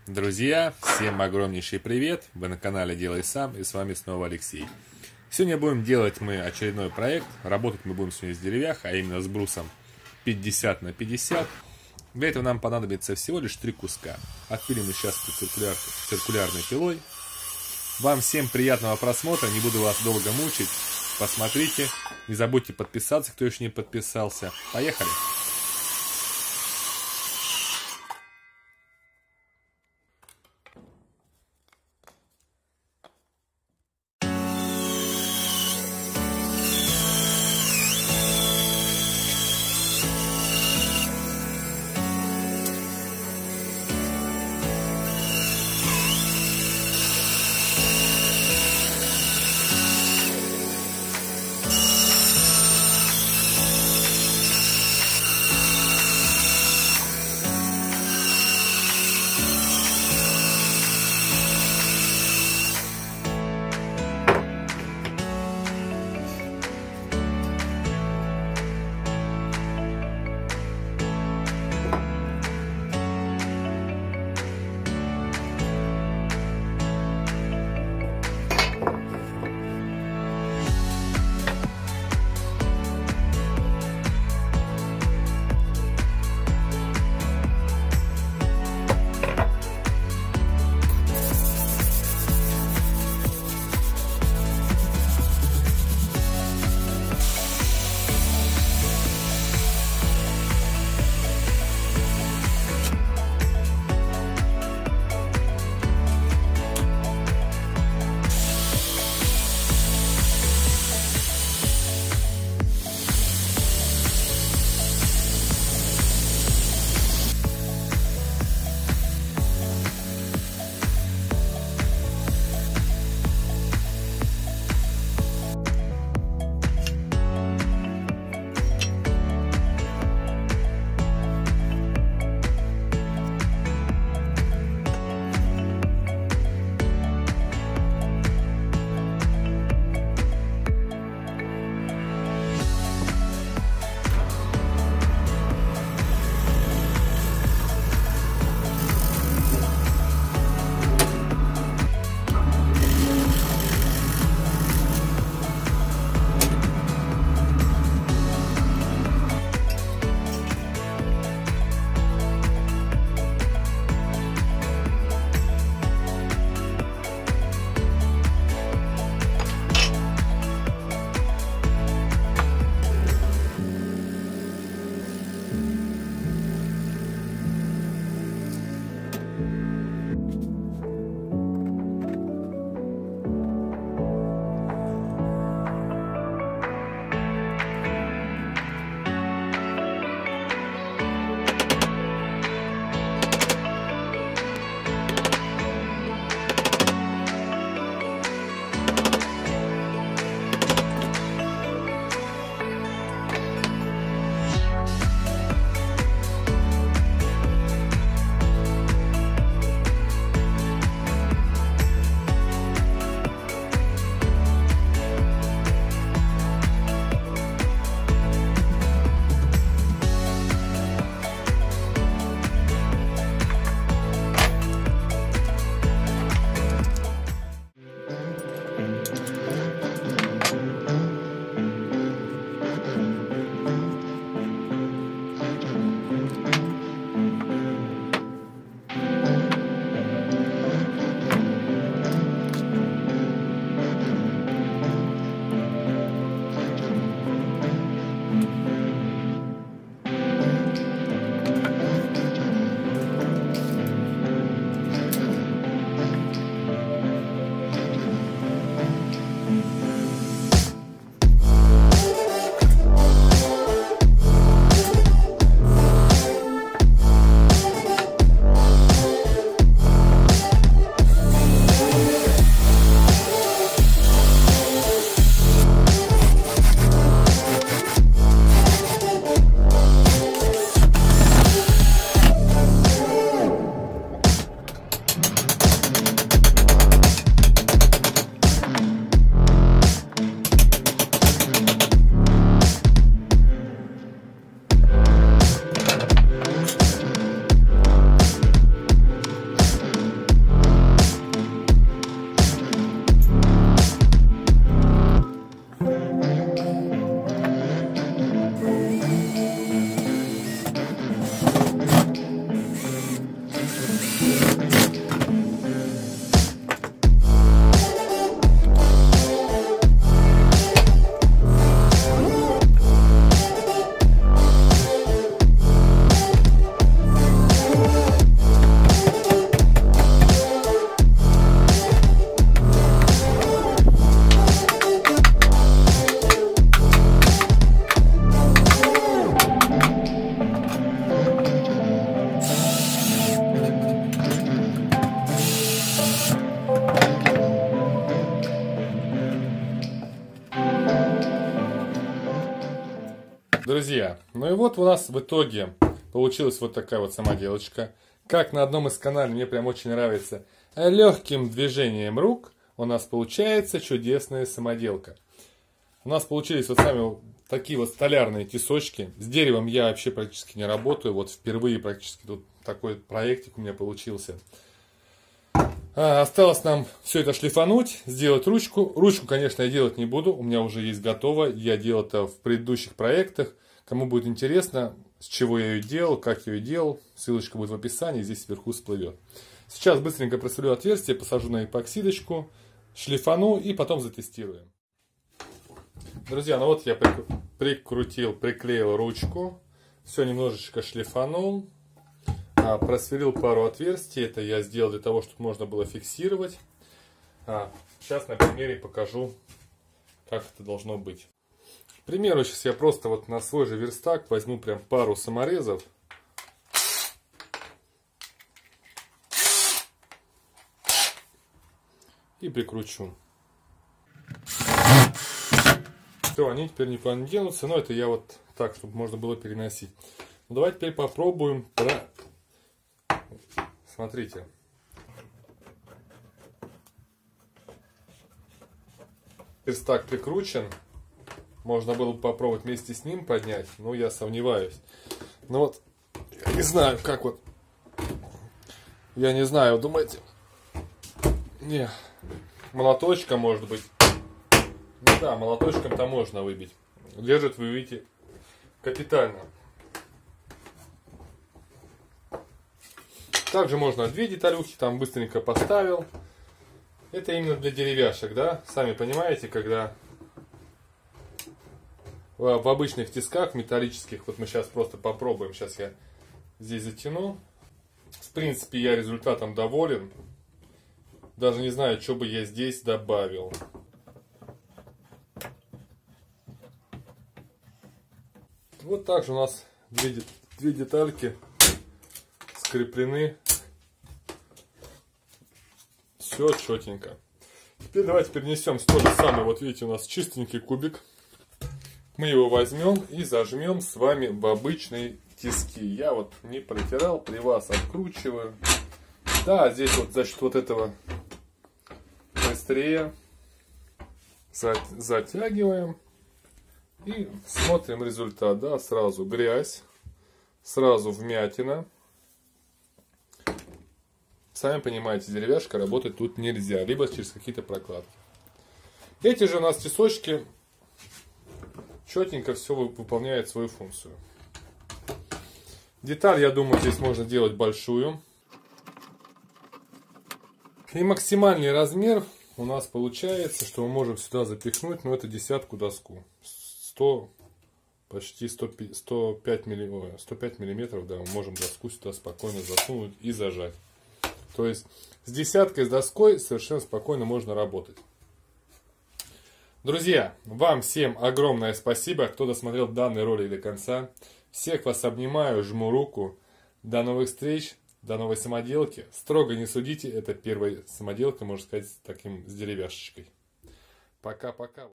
Друзья, всем огромнейший привет! Вы на канале Делай Сам, и с вами снова Алексей. Сегодня будем делать мы очередной проект. Работать мы будем сегодня с деревяхой, а именно с брусом 50 на 50. Для этого нам понадобится всего лишь 3 куска. Отпилим мы сейчас циркулярной пилой. Вам всем приятного просмотра, не буду вас долго мучить. Посмотрите, не забудьте подписаться, кто еще не подписался. Поехали! Ну и вот у нас в итоге получилась вот такая вот самоделочка. Как на одном из каналов, мне прям очень нравится, легким движением рук у нас получается чудесная самоделка. У нас получились вот сами такие вот столярные тесочки. С деревом я вообще практически не работаю. Вот впервые практически тут такой проектик у меня получился. Осталось нам все это шлифануть, сделать ручку. Ручку, конечно, я делать не буду. У меня уже есть готово. Я делал это в предыдущих проектах. Кому будет интересно, с чего я ее делал, как я ее делал, ссылочка будет в описании, здесь вверху всплывет. Сейчас быстренько просверлю отверстие, посажу на эпоксидочку, шлифану и потом затестируем. Друзья, ну вот я приклеил ручку, все немножечко шлифанул, просверлил пару отверстий, это я сделал для того, чтобы можно было фиксировать. Сейчас на примере покажу, как это должно быть. К примеру, сейчас я просто вот на свой же верстак возьму прям пару саморезов. И прикручу. Все, они теперь никуда не денутся, но это я вот так, чтобы можно было переносить. Ну, давайте теперь попробуем. Смотрите. Верстак прикручен. Можно было бы попробовать вместе с ним поднять, но я сомневаюсь. Ну вот, я не знаю, как вот. Я не знаю, думаете. Не, молоточком может быть. Ну да, молоточком-то можно выбить. Держит, вы видите, капитально. Также можно две деталюхи, там быстренько поставил. Это именно для деревяшек, да? Сами понимаете, когда в обычных тисках металлических, вот мы сейчас просто попробуем, сейчас я здесь затяну. В принципе, я результатом доволен. Даже не знаю, что бы я здесь добавил. Вот также у нас две детальки скреплены. Все четенько. Теперь давайте перенесем то же самое. Вот видите, у нас чистенький кубик. Мы его возьмем и зажмем с вами в обычные тиски. Я вот не протирал, при вас откручиваю. Да, здесь вот за счет вот этого быстрее затягиваем. И смотрим результат. Да, сразу грязь, сразу вмятина. Сами понимаете, деревяшка работать тут нельзя, либо через какие-то прокладки. Эти же у нас тесочки четенько все выполняет свою функцию. Деталь, я думаю, здесь можно делать большую. И максимальный размер у нас получается, что мы можем сюда запихнуть, ну, это 10-ку доску. 100, почти 105 миллиметров, да, мы можем доску сюда спокойно засунуть и зажать. То есть с 10-кой, с доской совершенно спокойно можно работать. Друзья, вам всем огромное спасибо, кто досмотрел данный ролик до конца. Всех вас обнимаю, жму руку. До новых встреч, до новой самоделки. Строго не судите, это первая самоделка, можно сказать, с деревяшечкой. Пока-пока.